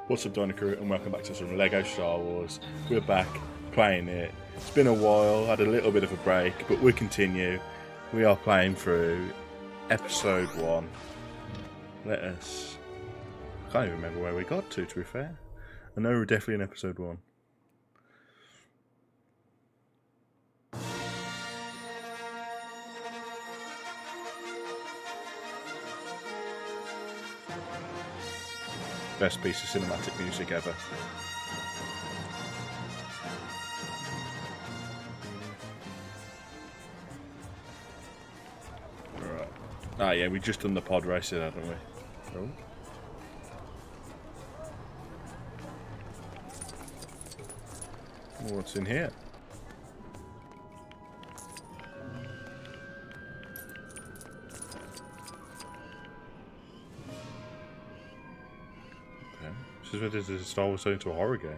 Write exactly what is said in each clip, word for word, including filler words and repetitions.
What's up, Dino Crew, and welcome back to some Lego Star Wars. We're back playing it. It's been a while, had a little bit of a break, but we continue. We are playing through episode one. Let us... I can't even remember where we got to, to be fair. I know we're definitely in episode one. Best piece of cinematic music ever. Alright. Ah yeah, we just done the pod racing, haven't we? Oh. What's in here? This is what it is. Star Wars turned into a horror game.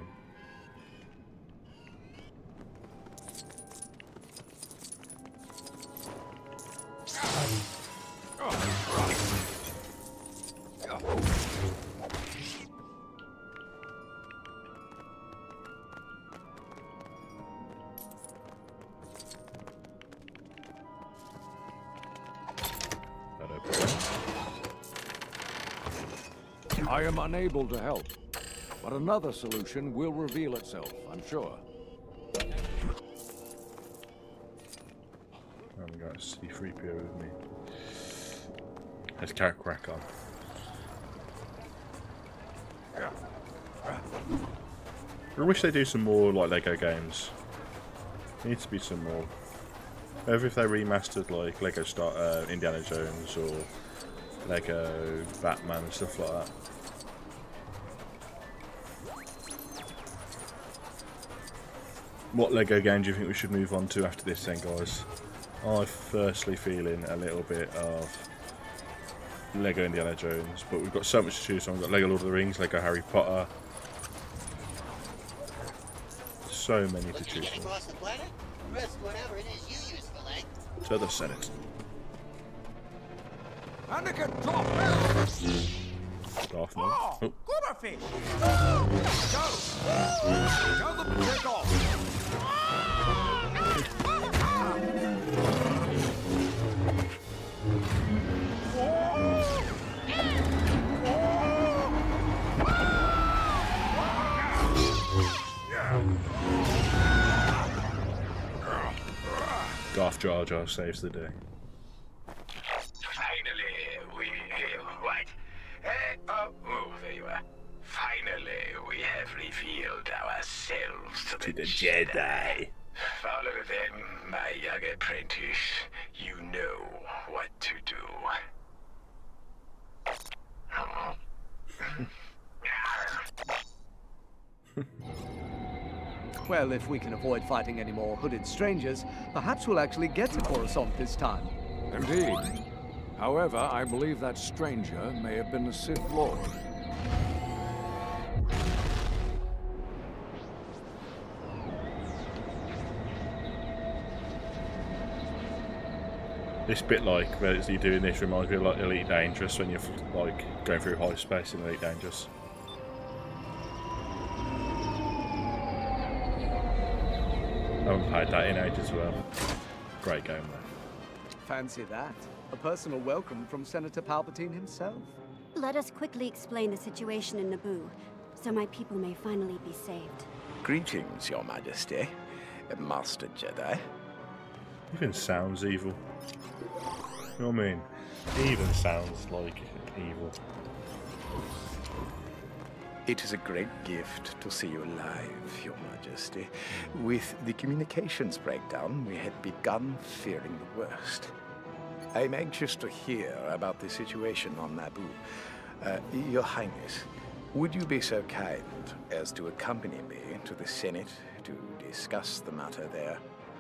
I am unable to help, but another solution will reveal itself, I'm sure. I've got C three P O with me. Let's carry crack on. I wish they do some more like Lego games. There needs to be some more. Maybe if they remastered like Lego Star, uh, Indiana Jones or Lego Batman and stuff like that. What Lego game do you think we should move on to after this then, guys? I'm firstly feeling a little bit of Lego Indiana Jones, but we've got so much to choose from. We've got Lego Lord of the Rings, Lego Harry Potter. So many to choose from. To the Senate. Anakin, drop! Darth Maul. Oh, oh. Gooberfish! Go! Tell them to take off! Darth Jar Jar saves the day. Finally, we... What? Uh, oh, oh, there you are. Finally, we have revealed ourselves to, To the, the Jedi. Jedi. Follow them, my young apprentice. You know what to do. Well, if we can avoid fighting any more hooded strangers, perhaps we'll actually get to Coruscant this time. Indeed. However, I believe that stranger may have been a Sith Lord. This bit, like, where you're doing this reminds me of like Elite Dangerous when you're like going through high space in Elite Dangerous. I haven't played that in ages as well. Great game though. Fancy that. A personal welcome from Senator Palpatine himself. Let us quickly explain the situation in Naboo, so my people may finally be saved. Greetings, Your Majesty, Master Jedi. Even sounds evil. You know what I mean? It even sounds like evil. It is a great gift to see you alive, Your Majesty. With the communications breakdown, we had begun fearing the worst. I am anxious to hear about the situation on Naboo. Uh, Your Highness, would you be so kind as to accompany me to the Senate to discuss the matter there?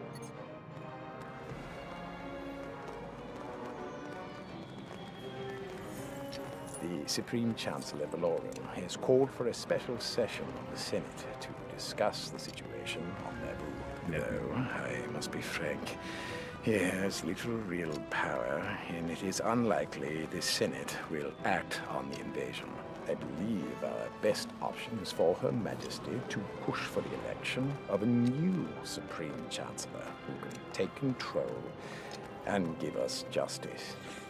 The Supreme Chancellor Valorum has called for a special session of the Senate to discuss the situation on Naboo. Though, I must be frank, he has little real power, and it is unlikely the Senate will act on the invasion. I believe our best option is for Her Majesty to push for the election of a new Supreme Chancellor who can take control and give us justice.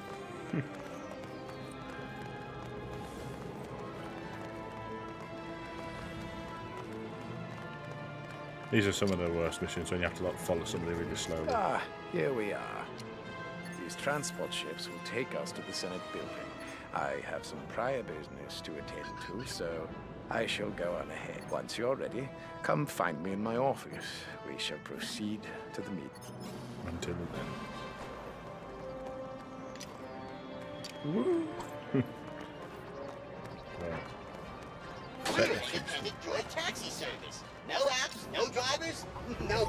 These are some of the worst missions when you have to like follow somebody really slowly. Ah, here we are. These transport ships will take us to the Senate building. I have some prior business to attend to, so I shall go on ahead. Once you're ready, come find me in my office. We shall proceed to the meeting. Until then. Woo! Right. We're an independent droid taxi service. No apps, no drivers, no...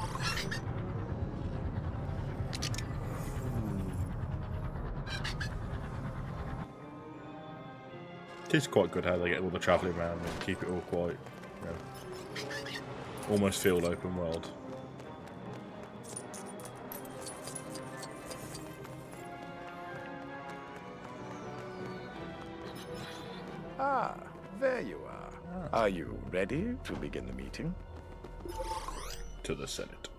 It is quite good how they get all the travelling around and keep it all quite, you know, almost feel open world. Ah, there you are. Ah. Are you ready to begin the meeting? To the Senate.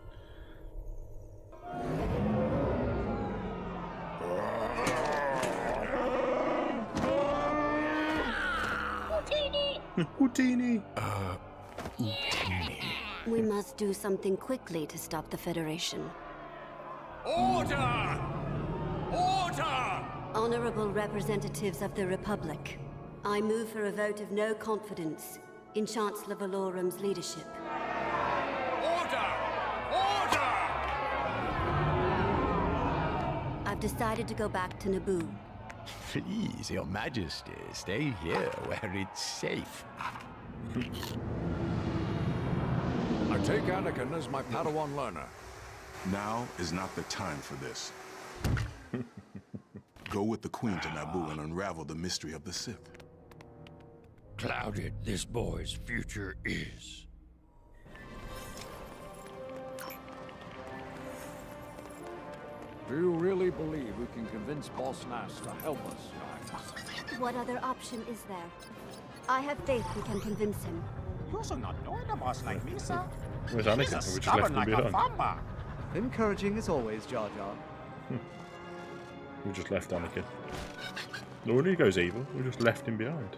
Houdini! Uh, Houdini. We must do something quickly to stop the Federation. Order! Order! Honorable representatives of the Republic, I move for a vote of no confidence in Chancellor Valorum's leadership. Order! Order! I've decided to go back to Naboo. Please, Your Majesty, stay here where it's safe. I take Anakin as my Padawan learner. Now is not the time for this. Go with the Queen to Naboo and unravel the mystery of the Sith. Clouded this boy's future is. Do you really believe we can convince Boss Nass to help us, Your Highness? What other option is there? I have faith we can convince him. You should not know the boss like me, sir. Where's He's Anakin? as We just left stubborn him like a behind. farmer. Encouraging as always, Jar Jar. We just left Anakin. Lord, he goes evil. We just left him behind.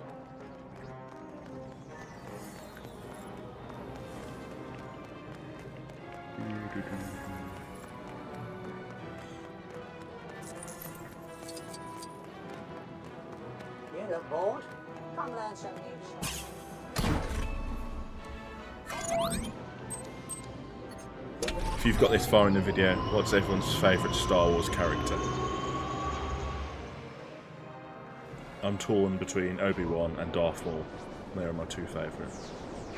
You look bored. Come learn some new stuff. If you've got this far in the video, what's everyone's favourite Star Wars character? I'm torn between Obi-Wan and Darth Maul. They are my two favourites.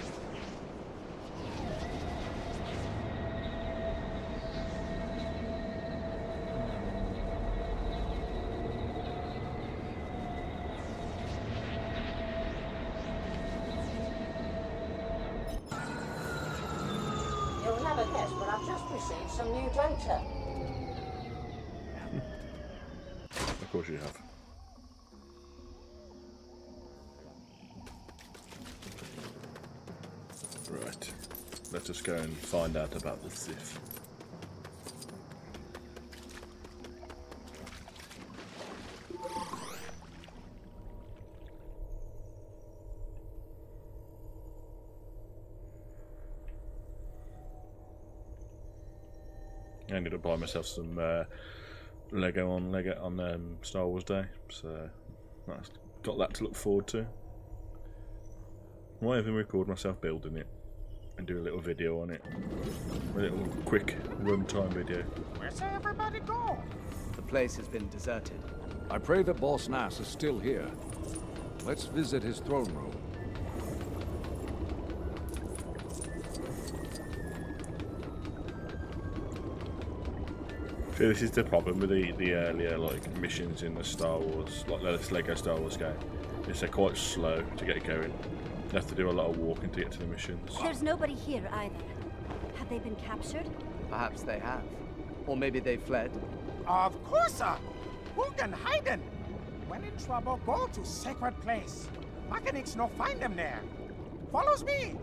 You'll never guess, but I've just received some new data. Of course you have. Right. Let us go and find out about the Sith. I ended up buying myself some uh, Lego on Lego on um, Star Wars Day, so that's got that to look forward to. Might even record myself building it and do a little video on it, a little quick runtime video. Where's everybody go? The place has been deserted. I pray that Boss Nass is still here. Let's visit his throne room. See, this is the problem with the, the earlier like missions in the Star Wars, like this Lego Star Wars game, is they're quite slow to get going. You have to do a lot of walking to get to the missions. There's nobody here either. Have they been captured? Perhaps they have. Or maybe they fled. Of course, sir. Who can hide them? When in trouble, go to sacred place. mechanics no find them there. Follows me.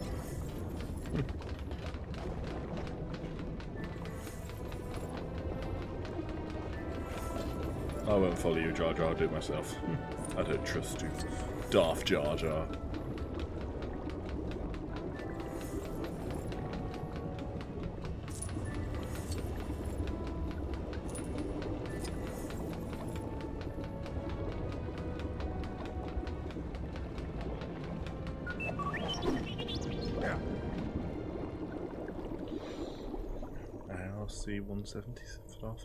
I won't follow you, Jar Jar. I'll do it myself. I don't trust you, Darth Jar Jar. L C one seventy Starfox.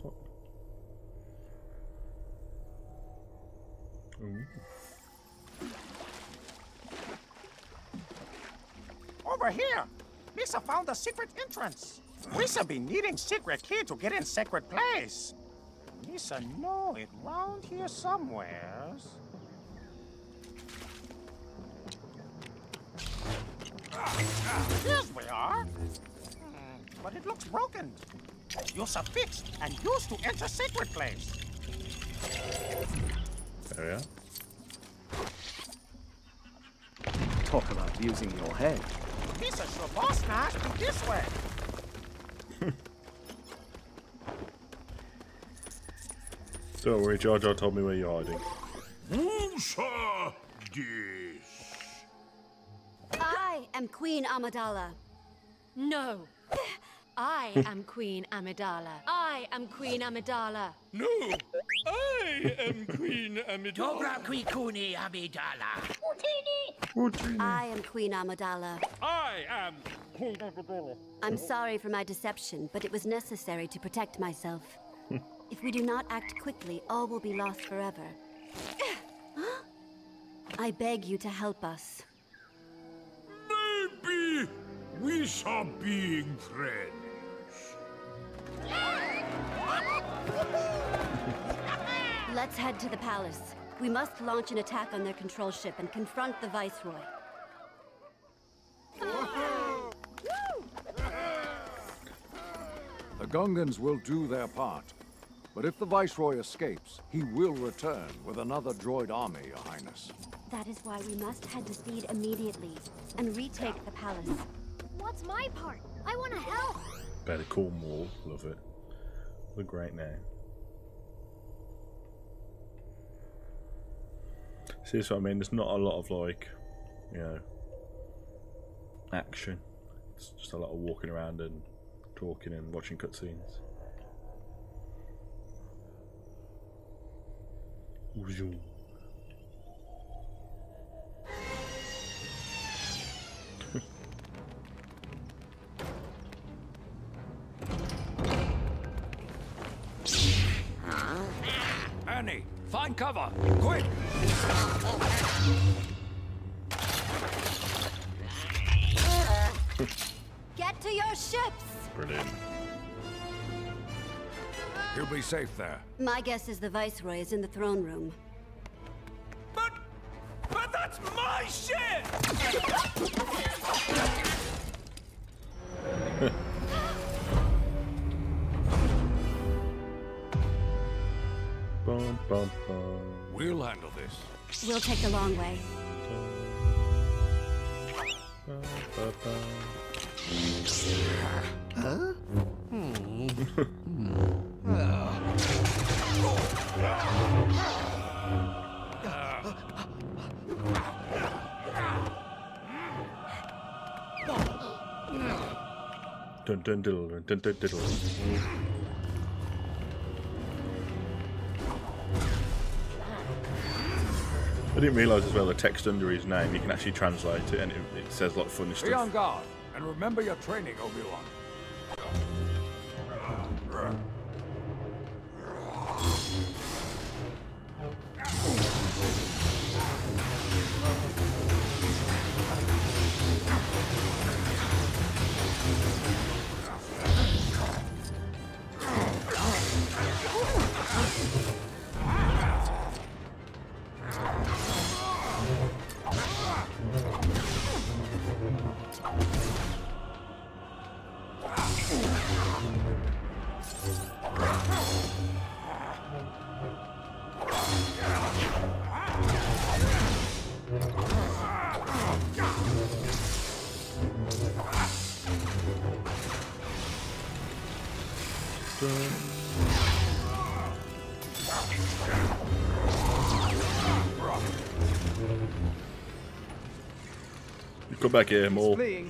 Over here! Misa found a secret entrance. Misa be needing secret key to get in secret place. Misa know it round here somewheres. Here we are. Hmm, but it looks broken. Use a fixed and used to enter secret place. There we are. Talk about using your head. Misa sure boss Nash be this way. Don't worry, Jar Jar told me where you're hiding. Whosa this? I am Queen Amidala. No. I am Queen Amidala. I am Queen Amidala. No, I am Queen Amidala. Dobra Queen Amidala. I am Queen Amidala. I am Queen Amidala. I'm sorry for my deception, but it was necessary to protect myself. If we do not act quickly, all will be lost forever. I beg you to help us. Maybe we saw being friends. Let's head to the palace. We must launch an attack on their control ship and confront the Viceroy. The Gungans will do their part. But if the Viceroy escapes, he will return with another droid army, Your Highness. That is why we must head to Theed immediately and retake the palace. What's my part? I want to help. Better Call Maul. Love it. What a great name. See, that's what I mean. There's not a lot of, like, you know, action. It's just a lot of walking around and talking and watching cutscenes. Annie, find cover! Quick! Get to your ships! Brilliant. He'll be safe there. My guess is the Viceroy is in the throne room. But... but that's my ship! Bum, bum, bum. We'll handle this. We'll take the long way. Bum, bum, bum. Huh? Hmm. Dun dun diddle dun dun diddle. I didn't realise as well the text under his name, you can actually translate it and it, it says a lot of funny Be on stuff. guard, and remember your training, Obi-Wan. You come back here, Maul. Fleeing.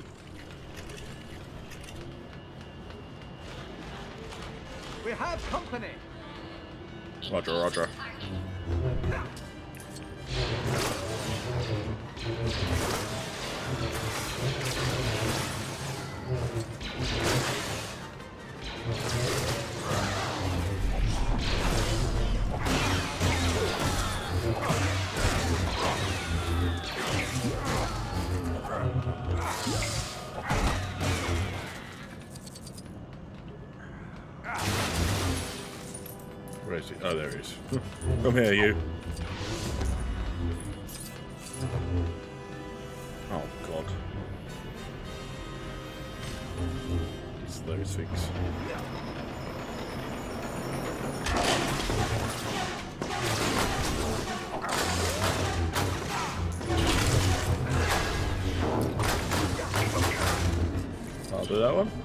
We have company. Roger, roger. Where is he? Oh, there he is. Come here, you. Oh, God. It's those things. I'll do that one.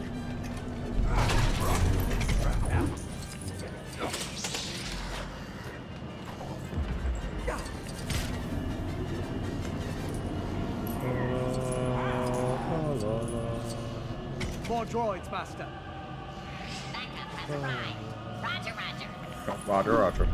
More droids, Master. Backup has arrived. Roger, roger. Roger, roger.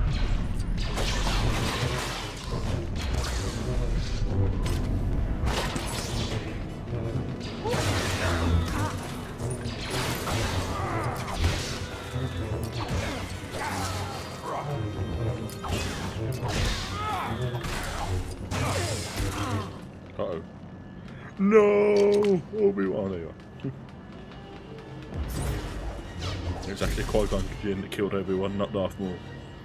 Uh-oh. No! Obi-Wan, there you are. It was actually Qui-Gon Jinn that killed Obi-Wan, not Darth Maul.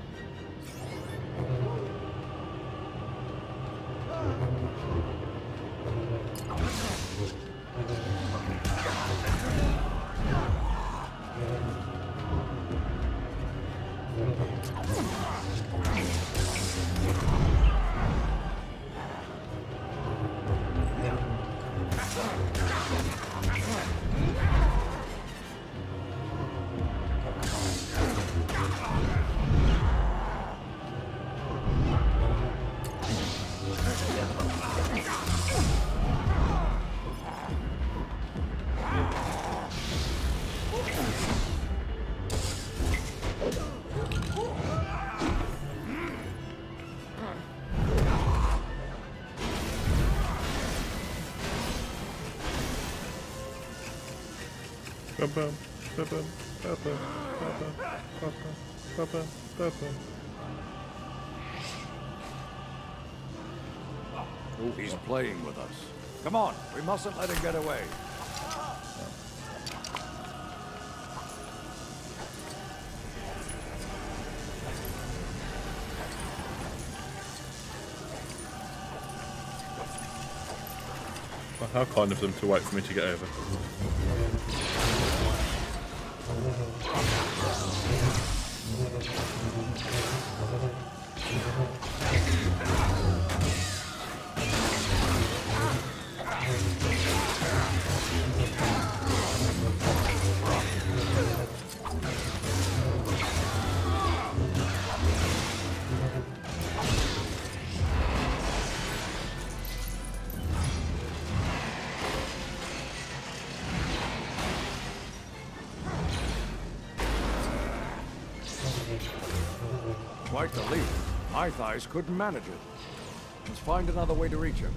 Oh, he's playing with us. Come on, we mustn't let him get away. Well, how kind of them to wait for me to get over. Quite the leap. My thighs couldn't manage it. Let's find another way to reach him.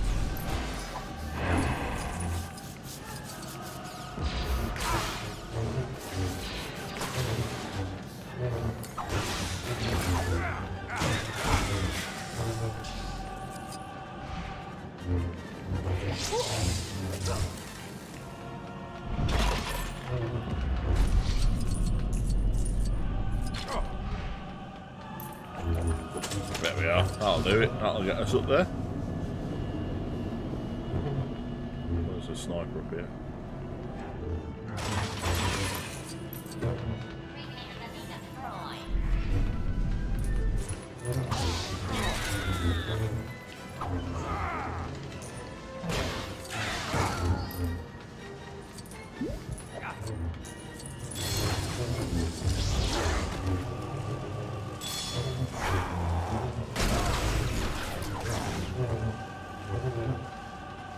There we are. That'll do it. That'll get us up there. There's a sniper up here.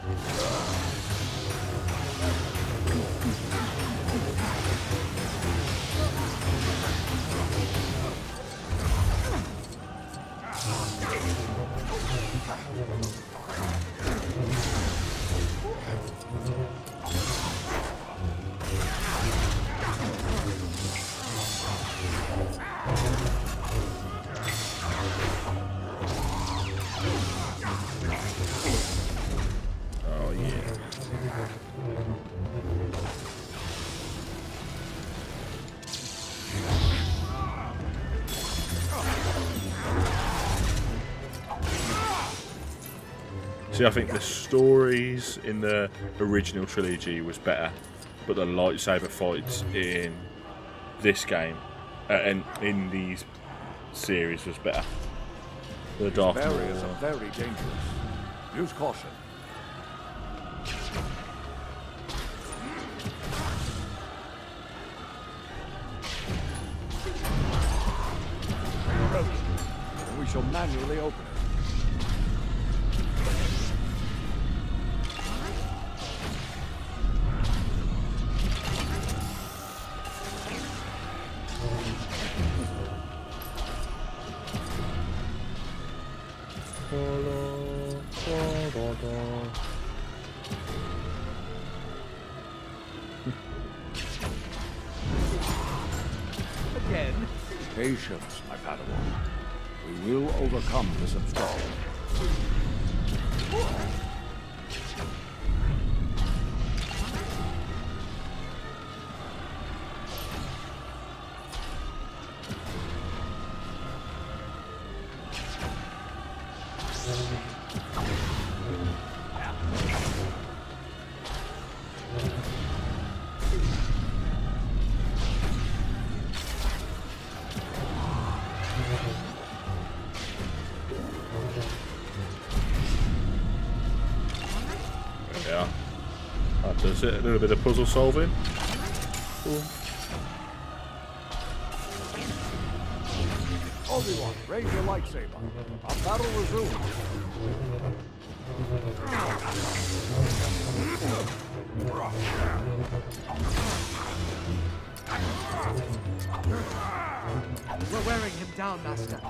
See, I think the stories in the original trilogy was better, but the lightsaber fights in this game uh, and in these series was better. The Darth Maul. Barriers are very dangerous. Use caution. We shall manually open it. Again. Patience, my Padawan. We will overcome this obstacle. Yeah, that does it. A little bit of puzzle solving. Cool. Obi-Wan, raise your lightsaber. Our battle resumes. We're wearing him down, Master.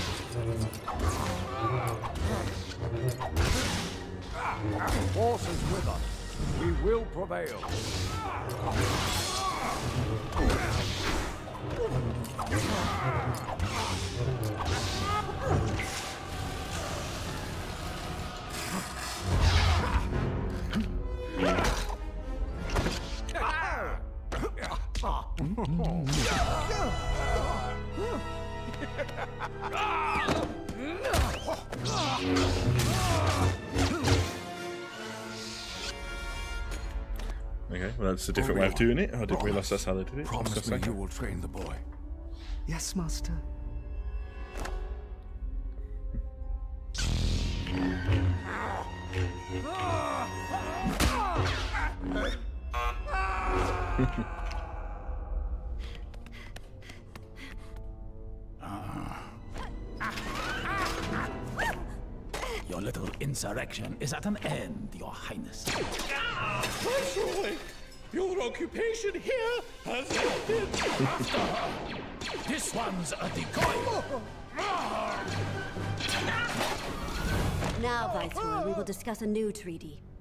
The Force is with us. We will prevail. Okay, well that's a different way of doing it. I didn't realise that's how they did it. Promise me you will train the boy. Yes, Master. Your little insurrection is at an end, Your Highness. Viceroy, your occupation here has ended. After her! This one's a decoy! Now, Viceroy, we will discuss a new treaty.